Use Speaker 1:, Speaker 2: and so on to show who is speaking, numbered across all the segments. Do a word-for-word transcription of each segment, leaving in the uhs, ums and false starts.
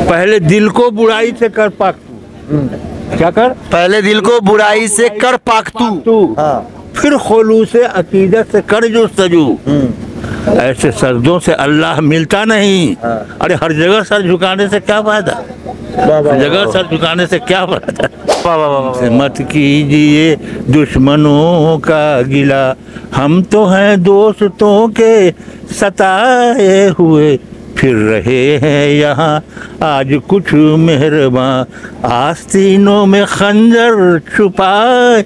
Speaker 1: पहले दिल को बुराई से कर पाक तू, क्या कर?
Speaker 2: पहले दिल को बुराई से कर पाक तू,
Speaker 1: तू फिर खुलूस अकीदत से कर जो सजू। ऐसे सर्दों से अल्लाह मिलता नहीं। अरे हर जगह सर झुकाने से क्या फायदा, हर जगह सर झुकाने से क्या फायदा। मत कीजिए दुश्मनों का गिला, हम तो हैं दोस्तों के सताए हुए, फिर रहे हैं यहाँ आज कुछ मेहरबान, आस्तीनों में खंजर छुपाए।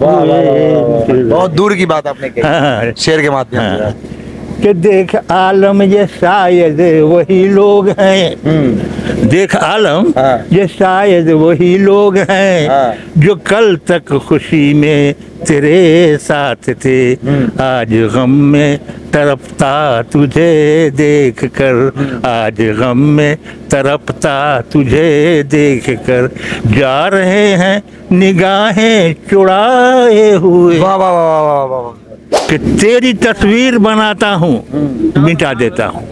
Speaker 2: बहुत दूर की बात आपने कही शेर के माध्यम से
Speaker 1: कि देख आलम ये शायद वही लोग हैं, देख आलम ये शायद वही लोग हैं जो कल तक खुशी में तेरे साथ थे, आज गम में तड़पता तुझे देख कर, आज गम में तड़पता तुझे देख कर, जा रहे हैं निगाहें चुराए हुए।
Speaker 2: वाह वाह वाह वाह वाह वाह।
Speaker 1: कि तेरी तस्वीर बनाता हूँ मिटा देता हूँ,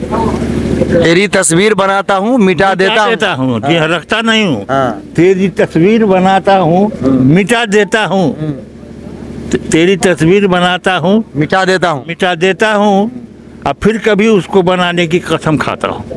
Speaker 2: तेरी तस्वीर बनाता हूँ मिटा देता
Speaker 1: देता हूँ, जी रखता नहीं हूँ। तेरी तस्वीर बनाता हूँ मिटा देता हूँ, तेरी तस्वीर बनाता हूँ
Speaker 2: मिटा देता हूँ,
Speaker 1: मिटा देता हूँ, अब फिर कभी उसको बनाने की कसम खाता हूँ।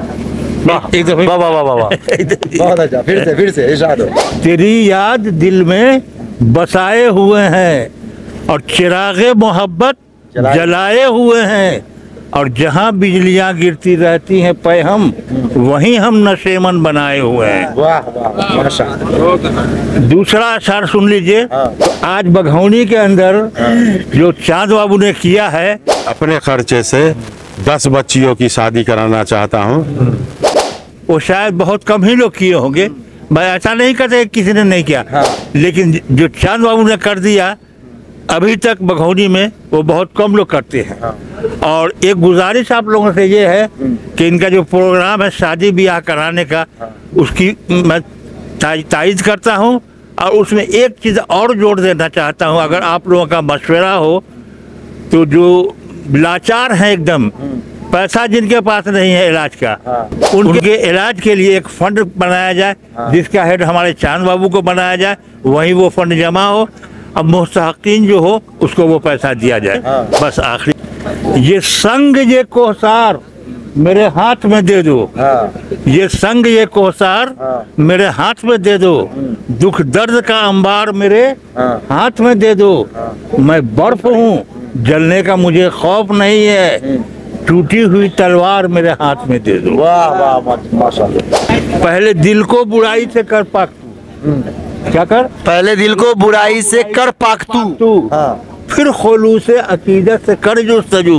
Speaker 2: वाह एक दफे वाह वाह वाह वाह बहुत अच्छा, फिर से फिर से इरशाद हो।
Speaker 1: तेरी याद दिल में बसाए हुए हैं और चिरागे मोहब्बत जलाए हुए हैं, और जहाँ बिजलियाँ गिरती रहती हैं पैहम, वहीं हम नशेमन बनाए हुए हैं।
Speaker 2: वाह वाह माशाअल्लाह।
Speaker 1: दूसरा अशार सुन लीजिए। आज बघौनी के अंदर जो चांद बाबू ने किया है,
Speaker 3: अपने खर्चे से दस बच्चियों की शादी कराना चाहता हूँ,
Speaker 1: वो शायद बहुत कम ही लोग किए होंगे। मैं ऐसा नहीं कहते किसी ने नहीं किया, लेकिन जो चांद बाबू ने कर दिया अभी तक बघौनी में वो बहुत कम लोग करते हैं। और एक गुजारिश आप लोगों से ये है कि इनका जो प्रोग्राम है शादी ब्याह कराने का, उसकी मैं तायद करता हूँ, और उसमें एक चीज़ और जोड़ देना चाहता हूँ। अगर आप लोगों का मशवरा हो तो जो लाचार हैं एकदम, पैसा जिनके पास नहीं है इलाज का, उनके इलाज के लिए एक फंड बनाया जाए, जिसका हेड हमारे चांद बाबू को बनाया जाए, वहीं वो फंड जमा हो, अब मुस्तहकीन जो हो उसको वो पैसा दिया जाए। बस आखिरी ये संग ये कोसार मेरे हाथ में दे दो, ये संग ये कोसार मेरे हाथ में दे दो, दुख दर्द का अंबार मेरे हाथ में दे दो, मैं बर्फ हूँ जलने का मुझे खौफ नहीं है, टूटी हुई तलवार मेरे हाथ में दे दो।
Speaker 2: वाह वाह माशाअल्लाह।
Speaker 1: पहले दिल को बुराई से कर पाक तू, क्या कर?
Speaker 2: पहले दिल को बुराई से कर पाक तू,
Speaker 1: तू फिर खुलूस अकीदत से कर जो सजू।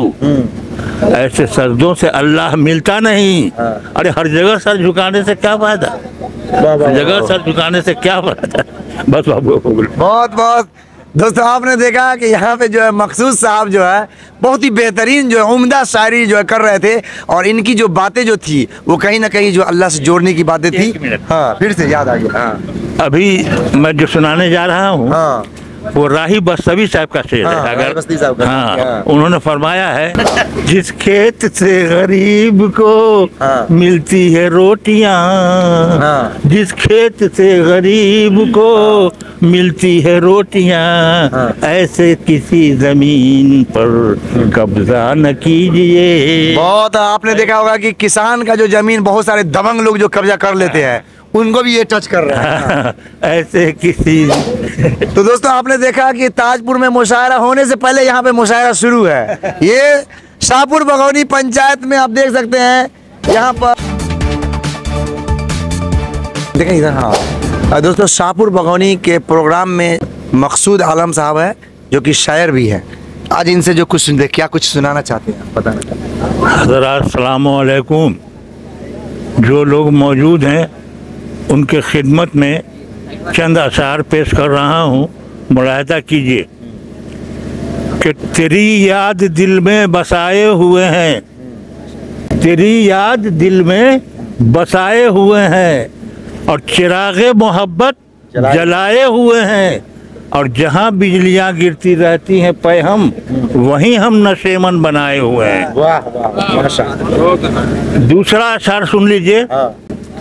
Speaker 1: ऐसे सर्दों से अल्लाह मिलता नहीं। अरे हर जगह सर झुकाने से क्या फायदा, हर जगह सर झुकाने से क्या फायदा। बस बाबू
Speaker 2: बहुत बहुत दोस्तों आपने देखा कि यहाँ पे जो है मकसूद साहब जो है बहुत ही बेहतरीन जो है उम्दा शायरी जो है कर रहे थे, और इनकी जो बातें जो थी वो कहीं ना कहीं जो अल्लाह से जोड़ने की बातें थी। हाँ फिर से याद आ गया। हाँ।
Speaker 1: अभी मैं जो सुनाने जा रहा हूँ
Speaker 2: हाँ।
Speaker 1: वो राही बस्तवी साहब का शेर
Speaker 2: हाँ,
Speaker 1: है। अगर
Speaker 2: साहब का
Speaker 1: हाँ,
Speaker 2: हाँ।
Speaker 1: उन्होंने फरमाया है जिस खेत से गरीब को
Speaker 2: हाँ।
Speaker 1: मिलती है रोटियां,
Speaker 2: हाँ।
Speaker 1: जिस खेत से गरीब को हाँ। मिलती है रोटियां, हाँ। ऐसे किसी जमीन पर कब्जा न कीजिए।
Speaker 2: बहुत आपने देखा होगा कि किसान का जो जमीन बहुत सारे दबंग लोग जो कब्जा कर लेते हैं उनको भी ये टच कर रहा है।
Speaker 1: ऐसे किसी
Speaker 2: तो दोस्तों आपने देखा कि ताजपुर में मुशायरा होने से पहले यहाँ पे मुशायरा शुरू है। ये शाहपुर बघौनी पंचायत में आप देख सकते हैं यहाँ पर देखें इधर। हाँ दोस्तों शाहपुर बघौनी के प्रोग्राम में मकसूद आलम साहब है जो कि शायर भी है। आज इनसे जो कुछ सुनते क्या कुछ सुनाना चाहते हैं बताना।
Speaker 1: हज़रात अस्सलाम वालेकुम। जो लोग मौजूद हैं उनके खिदमत में चंद अशार पेश कर रहा हूँ, मुलाहिज़ा कीजिए कि तेरी याद दिल में बसाए हुए हैं, तेरी याद दिल में बसाए हुए हैं, और चिरागे मोहब्बत जलाए हुए हैं, और जहाँ बिजलियाँ गिरती रहती हैं पैहम, वहीं हम नशेमन बनाए हुए हैं।
Speaker 2: वाह वाह माशाअल्लाह।
Speaker 1: दूसरा अशार सुन लीजिए।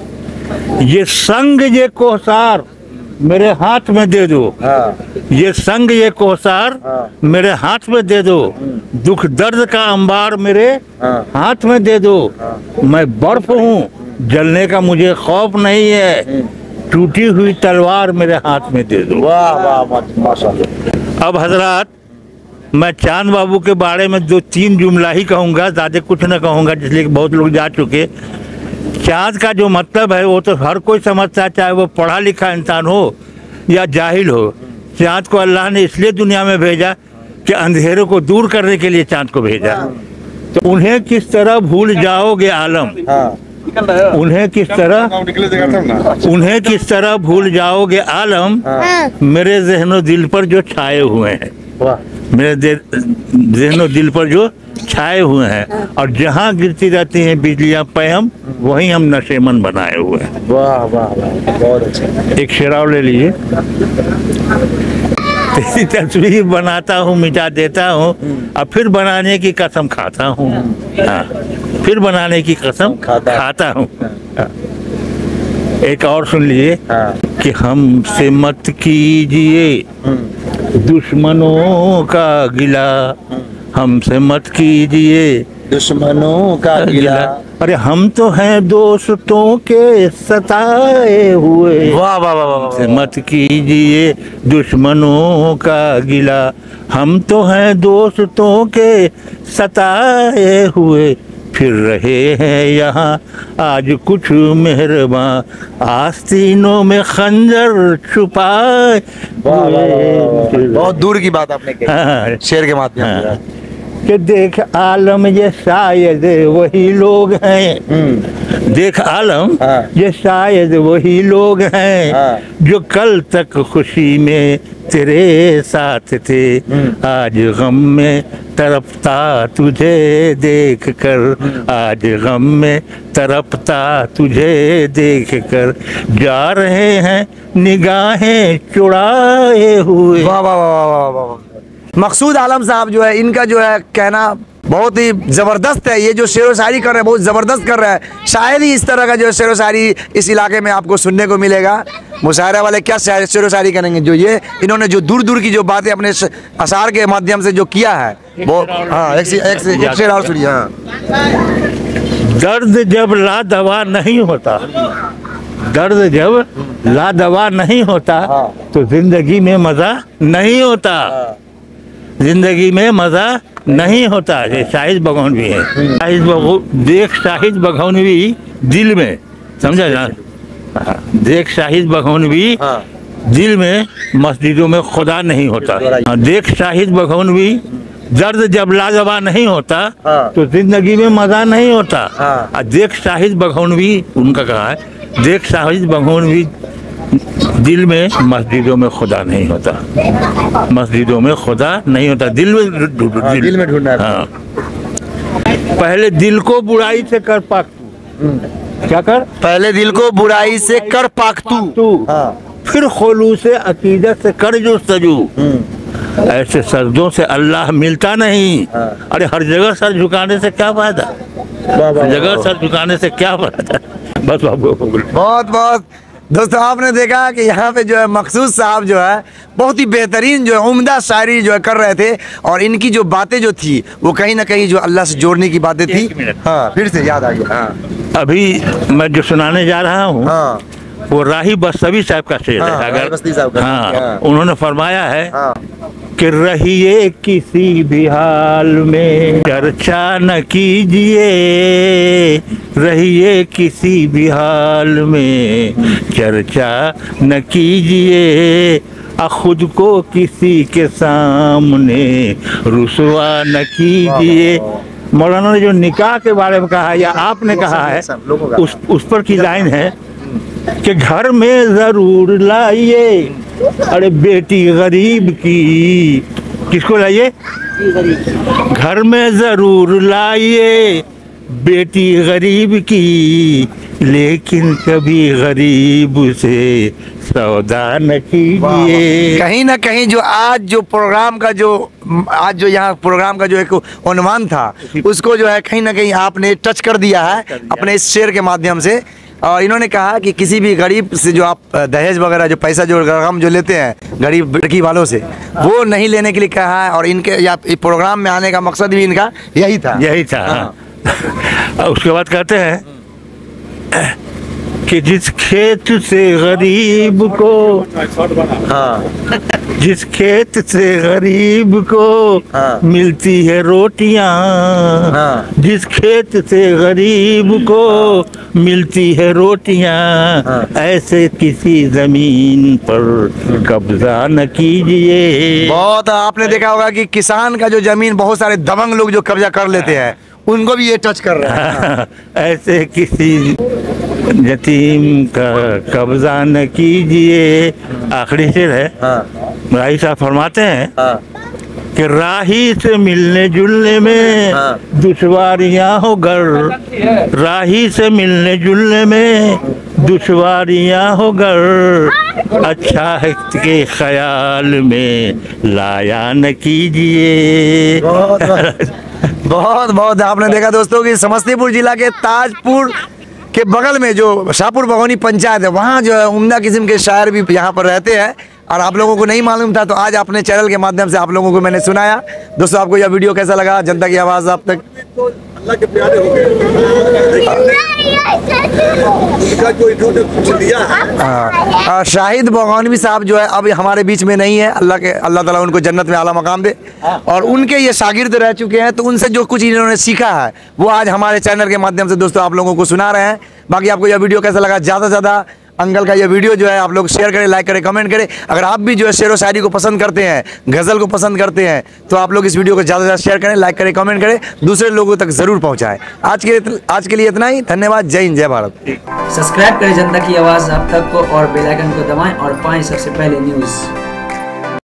Speaker 1: ये संग ये कोसार मेरे हाथ में दे दो, ये संग ये कोसार मेरे हाथ में दे दो, दुख दर्द का अंबार मेरे हाथ में दे दो, मैं बर्फ हूँ जलने का मुझे खौफ नहीं है, टूटी हुई तलवार मेरे हाथ में दे दो।
Speaker 2: वाह वाह माशाल्लाह।
Speaker 1: अब हजरात, मैं चांद बाबू के बारे में दो तीन जुमला ही कहूँगा, ज़्यादा कुछ न कहूँगा, इसलिए बहुत लोग जा चुके। चाँद का जो मतलब है वो तो हर कोई समझता है, चाहे वो पढ़ा लिखा इंसान हो या जाहिल हो। चाँद को अल्लाह ने इसलिए दुनिया में भेजा कि अंधेरों को दूर करने के लिए चाँद को भेजा। तो उन्हें किस तरह भूल जाओगे आलम, उन्हें किस तरह उन्हें किस तरह भूल जाओगे आलम, मेरे ज़हनो दिल पर जो छाए हुए हैं, मेरे ज़हनो दिल पर जो छाए हुए हैं, और जहाँ गिरती रहती हैं बिजलियाँ पैम, वहीं हम नशेमन बनाए हुए हैं।
Speaker 2: वाह वाह वाह, बहुत अच्छा।
Speaker 1: एक शेराव ले लीजिए। तेरी तस्वीर बनाता हूँ मिटा देता हूँ, अब फिर बनाने की कसम खाता हूँ। हाँ, फिर बनाने की कसम खाता, खाता हूँ। एक और सुन लीजिए कि हमसे मत कीजिए दुश्मनों का गिला, हमसे मत कीजिए
Speaker 2: दुश्मनों का गिला,
Speaker 1: अरे हम तो हैं दोस्तों के सताए हुए।
Speaker 2: वाह वाह वाह वाह,
Speaker 1: हमसे मत कीजिए दुश्मनों का गिला, हम तो हैं दोस्तों के सताए हुए, फिर रहे हैं यहाँ आज कुछ मेहरबान, आस्तीनों में खंजर छुपाए।
Speaker 2: बहुत दूर की बात आपने कही।
Speaker 1: हाँ,
Speaker 2: शेर के माध्यम से
Speaker 1: कि देख आलम ये शायद वही लोग हैं, देख आलम ये शायद वही लोग हैं जो कल तक खुशी में तेरे साथ थे, आज गम में तड़पता तुझे देख कर, आज गम में तड़पता तुझे देख कर, जा रहे हैं निगाहें चुराए हुए।
Speaker 2: वाह वाह वाह वाह वाह। मकसूद आलम साहब जो है, इनका जो है कहना बहुत ही ज़बरदस्त है। ये जो शेर व शायरी कर रहे हैं बहुत ज़बरदस्त कर रहे हैं। शायद ही इस तरह का जो शेर व शायरी इस इलाके में आपको सुनने को मिलेगा। मुशायरा वाले क्या शेर व शायरी करेंगे, जो ये इन्होंने जो दूर दूर की जो बातें अपने अशार के माध्यम से जो किया है वो। हाँ, एक से एक से एक शेर और सुनिए। हाँ,
Speaker 1: दर्द जब ला दवा नहीं होता, दर्द जब ला दवा नहीं होता तो जिंदगी में मज़ा नहीं होता, जिंदगी में मज़ा नहीं होता। ये शाहिद बघौनवी है। शाहिद बघौ देख शाहिद बघौनवी दिल में, समझा ना, देख शाहिद बघौनवी दिल में, मस्जिदों में खुदा नहीं होता। देख शाहिद बघौनवी, दर्द जब लाजवा नहीं होता तो जिंदगी में मज़ा नहीं होता। देख शाहिद बघौनवी, उनका कहा है, देख शाहिद बघौनवी दिल में, मस्जिदों में खुदा नहीं होता, मस्जिदों में खुदा नहीं होता, दिल में ढूंढ,
Speaker 2: हाँ, दिल में ढूंढना है।
Speaker 1: हाँ। पहले दिल को बुराई से कर पाक तू, क्या कर,
Speaker 2: पहले दिल को बुराई से कर पाक तू,
Speaker 1: तू हाँ। फिर खोलू से अकीदत से कर जो सजू, ऐसे सर्दों से अल्लाह मिलता नहीं। हाँ। अरे हर जगह सर झुकाने से क्या फायदा, हर जगह सर झुकाने से क्या फायदा। बस
Speaker 2: बहुत बहुत दोस्तों, आपने देखा कि यहाँ पे जो है मकसूद साहब जो है बहुत ही बेहतरीन जो है उम्दा शायरी जो है कर रहे थे, और इनकी जो बातें जो थी वो कहीं ना कहीं जो अल्लाह से जोड़ने की बातें थी। हाँ, फिर से याद आ गया। हाँ।
Speaker 1: अभी मैं जो सुनाने जा रहा हूँ
Speaker 2: हाँ,
Speaker 1: वो राही बस्तवी साहब का शेर
Speaker 2: हाँ,
Speaker 1: है। अगर
Speaker 2: बस्ती साहब का,
Speaker 1: हाँ,
Speaker 2: हाँ।
Speaker 1: उन्होंने फरमाया है
Speaker 2: हाँ।
Speaker 1: कि रहिए किसी भी हाल में चर्चा न कीजिए, रहिए किसी भी हाल में चर्चा न कीजिए, आ खुद को किसी के सामने रुसवा न कीजिए। मौलाना ने जो निकाह के बारे में कहा है या आपने कहा है, उस उस पर की लाइन है कि घर में जरूर लाइए, अरे बेटी गरीब की, किसको लाइए, घर में जरूर लाइए बेटी गरीब की, लेकिन कभी गरीब से सौदा न कीजिए।
Speaker 2: कहीं ना कहीं जो आज जो प्रोग्राम का जो आज जो यहाँ प्रोग्राम का जो एक उन्वान था उसको जो है कहीं ना कहीं आपने टच कर दिया है अपने इस शेर के माध्यम से। और इन्होंने कहा कि किसी भी गरीब से जो आप दहेज वगैरह जो पैसा जो रकम जो लेते हैं गरीब लड़की वालों से, वो नहीं लेने के लिए कहा है। और इनके या प्रोग्राम में आने का मकसद भी इनका यही था
Speaker 1: यही था हाँ। उसके बाद कहते हैं कि जिस खेत से गरीब को
Speaker 2: हाँ
Speaker 1: जिस खेत से गरीब को
Speaker 2: हाँ।
Speaker 1: मिलती है रोटियां,
Speaker 2: हाँ।
Speaker 1: जिस खेत से गरीब को मिलती है रोटियां,
Speaker 2: हाँ।
Speaker 1: ऐसे किसी जमीन पर कब्जा न कीजिए।
Speaker 2: बहुत आपने देखा होगा कि किसान का जो जमीन बहुत सारे दबंग लोग जो कब्जा कर लेते हैं उनको भी ये टच कर रहा है।
Speaker 1: ऐसे किसी यतीम का कब्जा न कीजिए। आखिरी शेर है
Speaker 2: हाँ।
Speaker 1: राही साहब फरमाते हैं
Speaker 2: हाँ।
Speaker 1: कि राही से मिलने जुलने में
Speaker 2: हाँ।
Speaker 1: दुश्वारियां हो गर, राही से मिलने जुलने में दुश्वारियां हो गर, अच्छा है के ख्याल में लाया न कीजिए।
Speaker 2: बहुत बहुत बहुत आपने देखा दोस्तों कि समस्तीपुर जिला के ताजपुर के बगल में जो शाहपुर बगौनी पंचायत है, वहाँ जो है उम्दा किस्म के शायर भी यहाँ पर रहते हैं और आप लोगों को नहीं मालूम था, तो आज अपने चैनल के माध्यम से आप लोगों को मैंने सुनाया। दोस्तों आपको यह वीडियो कैसा लगा? जनता की आवाज़ आप तक
Speaker 3: अल्लाह के प्यारे हो गए। जो इन्होंने कुछ दिया है।
Speaker 2: हाँ, शाहिद बगौनवी साहब जो है अब हमारे बीच में नहीं है। अल्लाह के अल्लाह ताला उनको जन्नत में आला मकाम दे। और उनके ये शागिर्द रह चुके हैं, तो उनसे जो कुछ इन्होंने सीखा है वो आज हमारे चैनल के माध्यम से दोस्तों आप लोगों को सुना रहे हैं। बाकी आपको यह वीडियो कैसा लगा? ज़्यादा से ज़्यादा अंकल का ये वीडियो जो है आप लोग शेयर करें, लाइक करें, कमेंट करें। अगर आप भी जो है शेर व शायरी को पसंद करते हैं, गज़ल को पसंद करते हैं, तो आप लोग इस वीडियो को ज़्यादा से ज़्यादा शेयर करें, लाइक करें, कमेंट करें, दूसरे लोगों तक ज़रूर पहुँचाएं। आज के आज के लिए इतना ही। धन्यवाद। जय हिंद, जय भारत।
Speaker 4: सब्सक्राइब करें जनता की आवाज़ अब तक को और बेल आइकन को दबाएं और पाएं सबसे पहले न्यूज़।